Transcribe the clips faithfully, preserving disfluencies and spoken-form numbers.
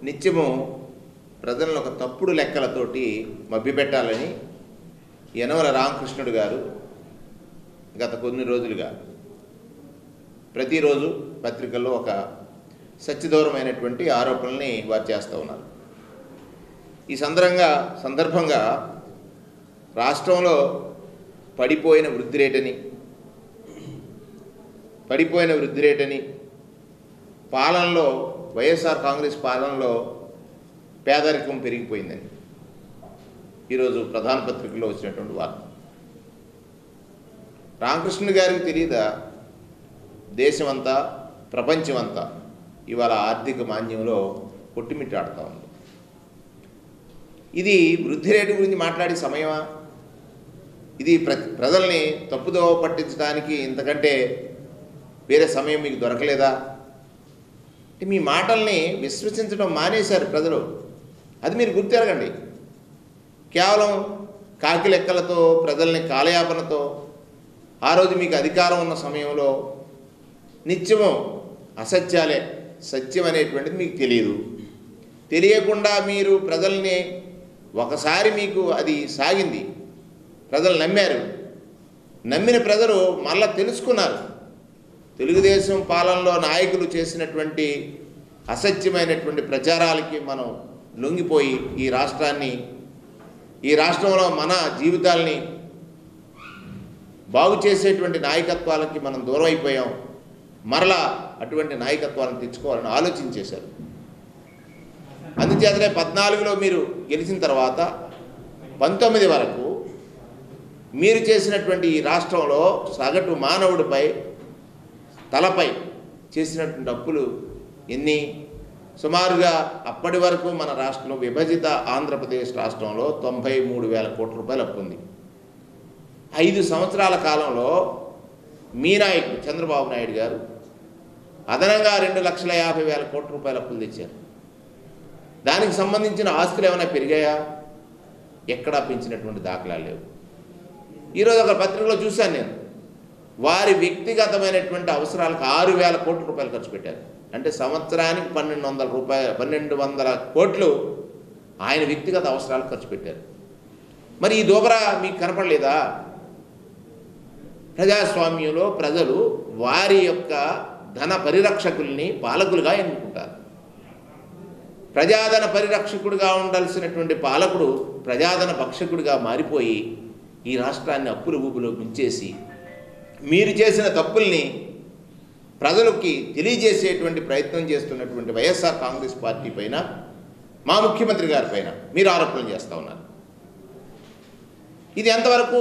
నిత్యము ప్రజలను ఒక తప్పుడు లెక్కలతోటి మభ్యపెట్టాలని యనమల రామకృష్ణుడు గారు గత కొన్ని రోజులుగా ప్రతిరోజు పత్రికల్లో ఒక సత్యదూరమైనటువంటి ఆరోపణల్ని వారు చేస్తూ ఉన్నారు. ఈ సందర్భంగా సందర్భంగా రాష్ట్రంలో పడిపోయిన వృద్ధి రేటని పడిపోయిన వృద్ధి రేటని పాలనలో వైఎస్ఆర్ కాంగ్రెస్ పాలనలో పేదరికం పెరిగిపోయిందని ఈరోజు ప్రధాన పత్రికలో వచ్చినటువంటి వార్త. రామకృష్ణ గారికి తెలియదా దేశమంతా ప్రపంచమంతా ఇవాళ ఆర్థిక మాంద్యంలో కొట్టుమిట్టాడుతూ ఉంది. ఇది వృద్ధి రేటు గురించి మాట్లాడే సమయమా? ఇది ప్ర ప్రజల్ని తప్పుదోవ పట్టించడానికి ఇంతకంటే వేరే సమయం మీకు దొరకలేదా? మీ మాటల్ని విశ్వసించడం మానేశారు ప్రజలు. అది మీరు గుర్తెరగండి. కేవలం కాకి లెక్కలతో ప్రజల్ని కాలయాపనతో ఆ రోజు మీకు అధికారం ఉన్న సమయంలో నిత్యము అసత్యాలే, సత్యం అనేటువంటిది మీకు తెలియదు. తెలియకుండా మీరు ప్రజల్ని ఒకసారి మీకు అది సాగింది, ప్రజలు నమ్మారు. నమ్మిన ప్రజలు మళ్ళా తెలుసుకున్నారు. తెలుగుదేశం పాలనలో నాయకులు చేసినటువంటి అసత్యమైనటువంటి ప్రచారాలకి మనం లొంగిపోయి ఈ రాష్ట్రాన్ని ఈ రాష్ట్రంలో మన జీవితాల్ని బాగు చేసేటువంటి నాయకత్వాలకి మనం దూరం అయిపోయాం. మరలా అటువంటి నాయకత్వాలను తెచ్చుకోవాలని ఆలోచించేశారు. అందుచేతనే పద్నాలుగులో మీరు గెలిచిన తర్వాత పంతొమ్మిది వరకు మీరు చేసినటువంటి ఈ రాష్ట్రంలో సగటు మానవుడిపై తలపై చేసినటువంటి అప్పులు ఎన్ని? సుమారుగా అప్పటి వరకు మన రాష్ట్రంలో విభజిత ఆంధ్రప్రదేశ్ రాష్ట్రంలో తొంభై మూడు వేల కోట్ల రూపాయలు అప్పు ఉంది. ఐదు సంవత్సరాల కాలంలో మీ నాయకుడు చంద్రబాబు నాయుడు గారు అదనంగా రెండు లక్షల యాభై వేల కోట్ల రూపాయల అప్పులు తెచ్చారు. దానికి సంబంధించిన ఆస్తులు ఏమైనా పెరిగాయా? ఎక్కడా పెంచినటువంటి దాఖలాలు లేవు. ఈరోజు ఒక పత్రికలో చూశాను నేను, వారి వ్యక్తిగతమైనటువంటి అవసరాలకు ఆరు వేల కోట్ల రూపాయలు ఖర్చు పెట్టారు. అంటే సంవత్సరానికి పన్నెండు వందల రూపాయలు పన్నెండు వందల కోట్లు ఆయన వ్యక్తిగత అవసరాలకు ఖర్చు పెట్టారు. మరి ఈ దోబరా మీకు కనపడలేదా? ప్రజాస్వామ్యంలో ప్రజలు వారి యొక్క ధన పరిరక్షకుల్ని పాలకులుగా ఎన్నుకుంటారు. ప్రజాధన పరిరక్షకుడిగా ఉండాల్సినటువంటి పాలకుడు ప్రజాధన భక్షకుడిగా మారిపోయి ఈ రాష్ట్రాన్ని అప్పుల ఊబిలో ముంచేసి మీరు చేసిన తప్పుల్ని ప్రజలకి తెలియజేసేటువంటి ప్రయత్నం చేస్తున్నటువంటి వైఎస్ఆర్ కాంగ్రెస్ పార్టీ పైన, మా ముఖ్యమంత్రి గారి పైన మీరు ఆరోపణలు చేస్తూ ఉన్నారు. ఇది ఎంతవరకు?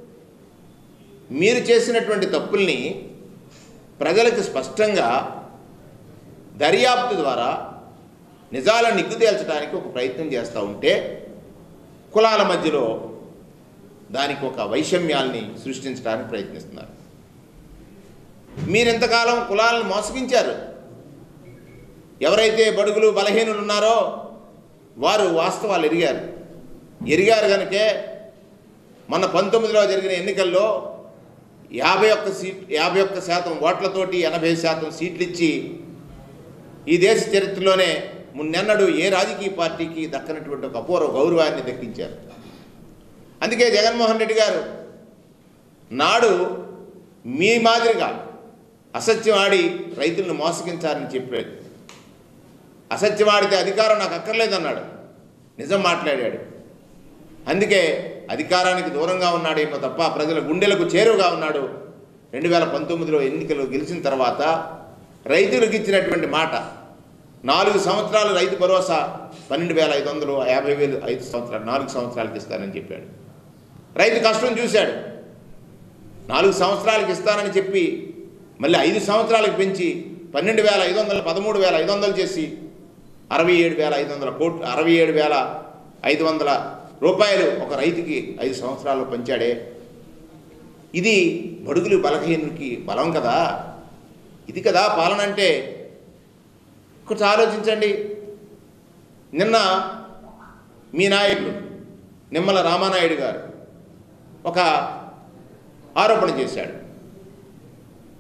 మీరు చేసినటువంటి తప్పుల్ని ప్రజలకు స్పష్టంగా దర్యాప్తు ద్వారా నిజాలను నిగ్గు తేల్చడానికి ఒక ప్రయత్నం చేస్తూ ఉంటే కులాల మధ్యలో దానికి ఒక వైషమ్యాల్ని సృష్టించడానికి ప్రయత్నిస్తున్నారు. మీరింతకాలం కులాలను మోసగించారు. ఎవరైతే బడుగులు బలహీనులు ఉన్నారో వారు వాస్తవాలు ఎరిగారు. ఎరిగారు కనుకే మన పంతొమ్మిదిలో జరిగిన ఎన్నికల్లో యాభై ఒక్క సీట్ యాభై ఒక్క శాతం ఓట్లతోటి ఎనభై శాతం సీట్లు ఇచ్చి ఈ దేశ చరిత్రలోనే మున్నెన్నడూ ఏ రాజకీయ పార్టీకి దక్కనటువంటి ఒక అపూర్వ గౌరవాన్ని దక్కించారు. అందుకే జగన్మోహన్ రెడ్డి గారు నాడు మీ మాదిరిగా అసత్యం ఆడి రైతులను మోసగించారని చెప్పాడు. అసత్యం ఆడితే అధికారం నాకు అక్కర్లేదన్నాడు. నిజం మాట్లాడాడు. అందుకే అధికారానికి దూరంగా ఉన్నాడేమో తప్ప ప్రజల గుండెలకు చేరువగా ఉన్నాడు. రెండు వేల పంతొమ్మిదిలో ఎన్నికలు గెలిచిన తర్వాత రైతులకు ఇచ్చినటువంటి మాట, నాలుగు సంవత్సరాలు రైతు భరోసా పన్నెండు వేల ఐదు వందలు యాభై వేలు ఐదు సంవత్సరాలు నాలుగు సంవత్సరాలకి ఇస్తానని చెప్పాడు. రైతు కష్టం చూశాడు. నాలుగు సంవత్సరాలకి ఇస్తానని చెప్పి మళ్ళీ ఐదు సంవత్సరాలకు పెంచి పన్నెండు వేల ఐదు వందలు పదమూడు వేల ఐదు వందలు చేసి అరవై ఏడు వేల ఐదు వందల కోట్లు అరవై ఏడు వేల ఐదు వందల రూపాయలు ఒక రైతుకి ఐదు సంవత్సరాల్లో పంచాడే. ఇది బడుగులు బలహీనులకి బలం కదా. ఇది కదా పాలన అంటే. కొంచెం ఆలోచించండి. నిన్న మీ నాయకుడు నిమ్మల రామానాయుడు గారు ఒక ఆరోపణ చేశాడు.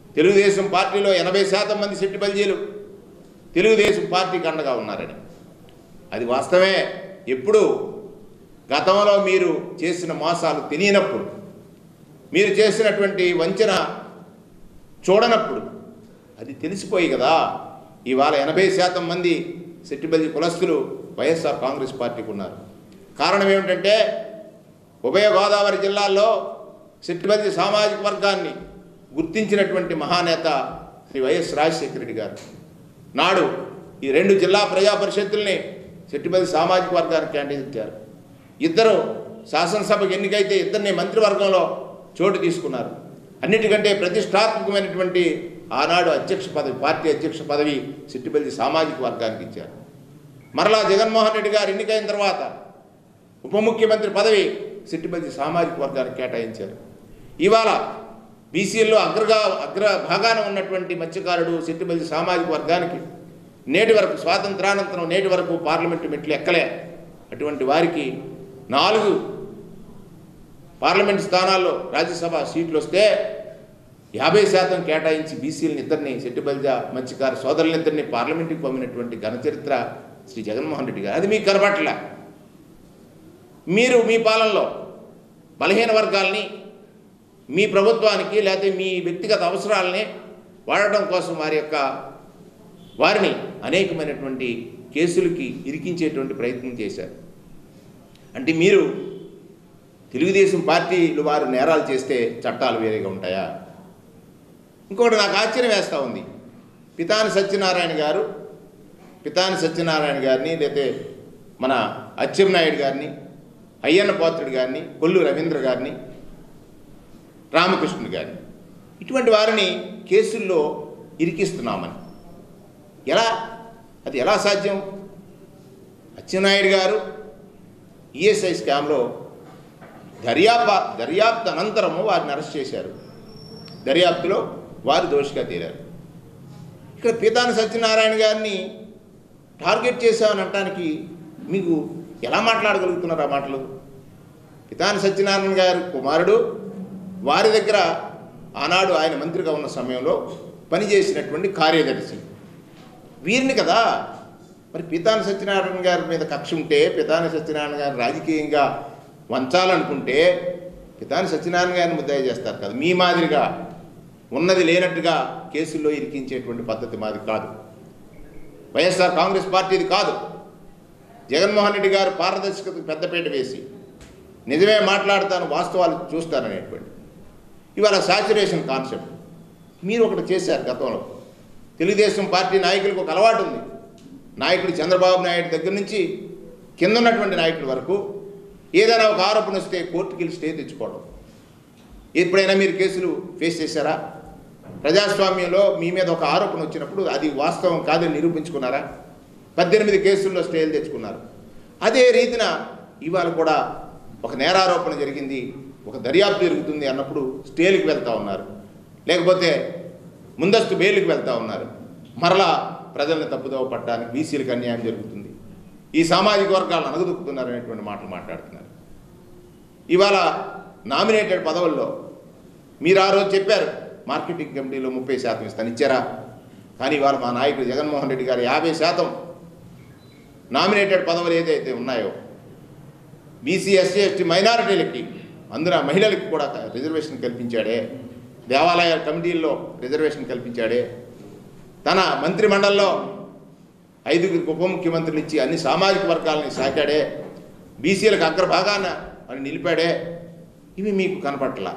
తెలుగుదేశం పార్టీలో ఎనభై శాతం మంది శెట్టి బల్జీలు తెలుగుదేశం పార్టీకి అండగా ఉన్నారని. అది వాస్తవమే. ఎప్పుడు గతంలో మీరు చేసిన మోసాలు తెలియనప్పుడు, మీరు చేసినటువంటి వంచన చూడనప్పుడు అది తెలిసిపోయి కదా ఇవాళ ఎనభై శాతం మంది సెట్టిబల్జి కులస్తులు వైఎస్ఆర్ కాంగ్రెస్ పార్టీకి ఉన్నారు. కారణం ఏమిటంటే ఉభయ గోదావరి జిల్లాల్లో సెట్టిబల్జి సామాజిక వర్గాన్ని గుర్తించినటువంటి మహానేత శ్రీ వైఎస్ రాజశేఖర రెడ్డి గారు నాడు ఈ రెండు జిల్లా ప్రజా పరిషత్తుల్ని సెట్టిబల్జి సామాజిక వర్గానికి కేటాయించారు. ఇద్దరు శాసనసభకు ఎన్నికైతే ఇద్దరిని మంత్రివర్గంలో చోటు తీసుకున్నారు. అన్నిటికంటే ప్రతిష్టాత్మకమైనటువంటి ఆనాడు అధ్యక్ష పదవి, పార్టీ అధ్యక్ష పదవి సెట్టిబల్జి సామాజిక వర్గానికి ఇచ్చారు. మరలా జగన్మోహన్ రెడ్డి గారు ఎన్నికైన తర్వాత ఉప ముఖ్యమంత్రి పదవి సెట్టిబల్జి సామాజిక వర్గానికి కేటాయించారు. ఇవాళ బీసీల్లో అగ్రగా అగ్ర భాగాన ఉన్నటువంటి మత్స్యకారుడు సెట్టిబల్జి సామాజిక వర్గానికి నేటి వరకు స్వాతంత్రానంతరం నేటి వరకు పార్లమెంటు మెట్లు ఎక్కలే. అటువంటి వారికి నాలుగు పార్లమెంట్ స్థానాల్లో రాజ్యసభ సీట్లు వస్తే యాభై శాతం కేటాయించి బీసీలను ఇద్దరిని సెట్టిబల్జి మత్స్యకారు సోదరులిద్దరిని పార్లమెంటుకి పంపినటువంటి ఘనచరిత్ర శ్రీ జగన్మోహన్ రెడ్డి గారు. అది మీకు కనబట్ల. మీరు మీ పాలనలో బలహీన వర్గాల్ని మీ ప్రభుత్వానికి లేకపోతే మీ వ్యక్తిగత అవసరాలని వాడటం కోసం వారి యొక్క వారిని అనేకమైనటువంటి కేసులకి ఇరికించేటువంటి ప్రయత్నం చేశారు. అంటే మీరు తెలుగుదేశం పార్టీలు వారు నేరాలు చేస్తే చట్టాలు వేరేగా ఉంటాయా? ఇంకొకటి నాకు ఆశ్చర్యం వేస్తూ ఉంది. పితాని సత్యనారాయణ గారు పితాని సత్యనారాయణ గారిని లేకపోతే మన అచ్చెన్నాయుడు గారిని, అయ్యన్న పాత్రుడు గారిని, కొల్లు రవీంద్ర గారిని, రామకృష్ణుడు గారిని ఇటువంటి వారిని కేసుల్లో ఇరికిస్తున్నామని ఎలా? అది ఎలా సాధ్యం? అచ్చెన్నాయుడు గారు ఈఎస్ఐ స్కామ్లో దర్యాప్తు దర్యాప్తు అనంతరము వారిని అరెస్ట్ చేశారు. దర్యాప్తులో వారు దోషిగా తేలారు. ఇక్కడ పితాని సత్యనారాయణ గారిని టార్గెట్ చేశామని అనటానికి మీకు ఎలా మాట్లాడగలుగుతున్నారు ఆ మాటలు? పితాని సత్యనారాయణ గారి కుమారుడు, వారి దగ్గర ఆనాడు ఆయన మంత్రిగా ఉన్న సమయంలో పనిచేసినటువంటి కార్యదర్శి వీరిని కదా. మరి పితాని సత్యనారాయణ గారి మీద కక్ష ఉంటే, పితాని సత్యనారాయణ గారిని రాజకీయంగా వంచాలనుకుంటే పితాని సత్యనారాయణ గారిని ముద్దాయి చేస్తారు కదా. మీ మాదిరిగా ఉన్నది లేనట్టుగా కేసుల్లో ఇరికించేటువంటి పద్ధతి మాది కాదు. వైఎస్ఆర్ కాంగ్రెస్ పార్టీది కాదు. జగన్మోహన్ రెడ్డి గారు పారదర్శకతకు పెద్దపీట వేసి నిజమే మాట్లాడతాను, వాస్తవాలు చూస్తారనేటువంటి ఇవాళ సాచురేషన్ కాన్సెప్ట్ మీరు ఒకటి చేశారు. గతంలో తెలుగుదేశం పార్టీ నాయకులకు ఒక అలవాటు ఉంది. నాయకుడు చంద్రబాబు నాయుడు దగ్గర నుంచి కింద ఉన్నటువంటి నాయకుల వరకు ఏదైనా ఒక ఆరోపణ వస్తే కోర్టుకి వెళ్ళి స్టే తెచ్చుకోవడం. ఎప్పుడైనా మీరు కేసులు ఫేస్ చేశారా? ప్రజాస్వామ్యంలో మీ మీద ఒక ఆరోపణ వచ్చినప్పుడు అది వాస్తవం కాదని నిరూపించుకున్నారా? పద్దెనిమిది కేసుల్లో స్టేలు తెచ్చుకున్నారు. అదే రీతిన ఇవాళ కూడా ఒక నేరారోపణ జరిగింది, ఒక దర్యాప్తు జరుగుతుంది అన్నప్పుడు స్టేలకు వెళ్తూ ఉన్నారు, లేకపోతే ముందస్తు బెయిల్కి వెళ్తూ ఉన్నారు. మరలా ప్రజల్ని తప్పుదోవ పట్టడానికి బీసీలకు అన్యాయం జరుగుతుంది, ఈ సామాజిక వర్గాలను అనగదొక్కుతున్నారు అనేటువంటి మాటలు మాట్లాడుతున్నారు. ఇవాళ నామినేటెడ్ పదవుల్లో మీరు ఆ రోజు చెప్పారు మార్కెటింగ్ కమిటీలో ముప్పై శాతం ఇస్తాను, ఇచ్చారా? కానీ ఇవాళ మా నాయకుడు జగన్మోహన్ రెడ్డి గారు యాభై శాతం నామినేటెడ్ పదవులు ఏదైతే ఉన్నాయో బీసీ, ఎస్సీ, ఎస్టీ, మైనారిటీలకి, అందున మహిళలకు కూడా రిజర్వేషన్ కల్పించాడే, దేవాలయ కమిటీల్లో రిజర్వేషన్ కల్పించాడే, తన మంత్రిమండలిలో ఐదుగురికి ఉప ముఖ్యమంత్రులు ఇచ్చి అన్ని సామాజిక వర్గాలని సాకాడే, బీసీలకు అగ్రభాగాన అని నిలిపాడే. ఇవి మీకు కనపట్లా.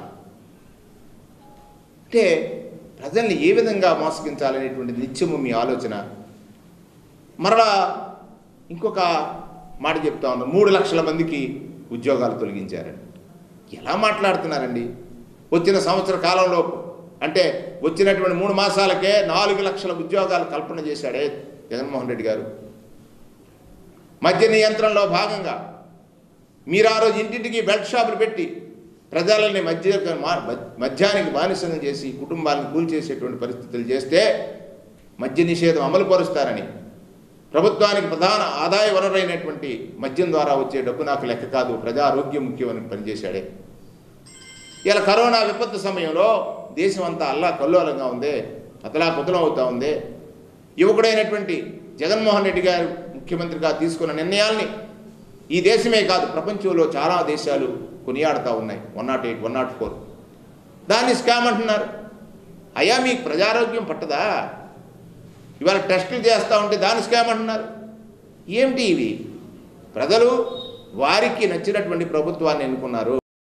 అంటే ప్రజల్ని ఏ విధంగా మోసగించాలనేటువంటి నిత్యము మీ ఆలోచన. మరలా ఇంకొక మాట చెప్తా ఉన్నా, మూడు లక్షల మందికి ఉద్యోగాలు తొలగించారండి. ఎలా మాట్లాడుతున్నారండి? వచ్చిన సంవత్సర కాలంలో అంటే వచ్చినటువంటి మూడు మాసాలకే నాలుగు లక్షల ఉద్యోగాలు కల్పన చేశాడే జగన్మోహన్ రెడ్డి గారు. మద్య నియంత్రణలో భాగంగా మీరు ఆ రోజు ఇంటింటికి బెల్ట్ షాపులు పెట్టి ప్రజలని మధ్య మద్యానికి బానిసంగా చేసి కుటుంబాలను కూల్చేసేటువంటి పరిస్థితులు చేస్తే మద్య నిషేధం అమలు పరుస్తారని, ప్రభుత్వానికి ప్రధాన ఆదాయ వనరైనటువంటి మద్యం ద్వారా వచ్చే డబ్బు నాకు లెక్క కాదు, ప్రజారోగ్యం ముఖ్యమని పనిచేశాడే. ఇలా కరోనా విపత్తు సమయంలో దేశం అంతా అల్లా కల్లోలంగా ఉంది, అతలా కుతలం అవుతూ ఉంది. యువకుడైనటువంటి జగన్మోహన్ రెడ్డి గారు ముఖ్యమంత్రిగా తీసుకున్న నిర్ణయాల్ని ఈ దేశమే కాదు ప్రపంచంలో చాలా దేశాలు కొనియాడుతూ ఉన్నాయి. One nought eight one nought four దాన్ని స్కామ్ అంటున్నారు. అయ్యా మీకు ప్రజారోగ్యం పట్టదా? ఇవాళ టెస్టులు చేస్తూ ఉంటే దాన్ని స్కామ్ అంటున్నారు. ఏమిటి ఇవి? ప్రజలు వారికి నచ్చినటువంటి ప్రభుత్వాన్ని ఎన్నుకున్నారు.